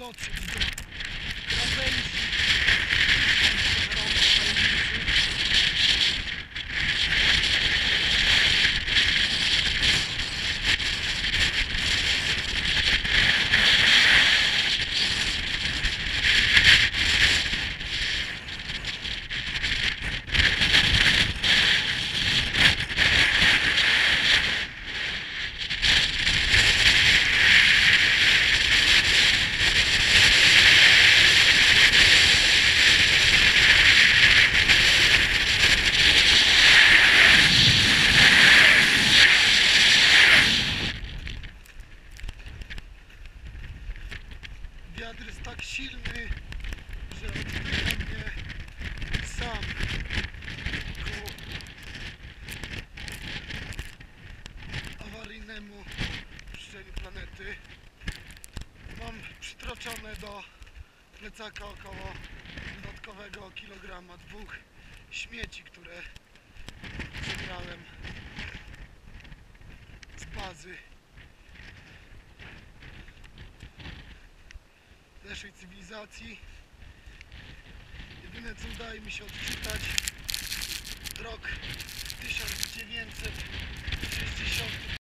dotrzeć do krawędzi tajemnicy. Wiatr jest tak silny, że odpycha mnie sam ku awaryjnemu opuszczeniu planety. Mam przytroczone do plecaka około dodatkowego kilograma 2 śmieci, które zebrałem z bazy naszej cywilizacji. Jedyne co udaje mi się odczytać, rok 1960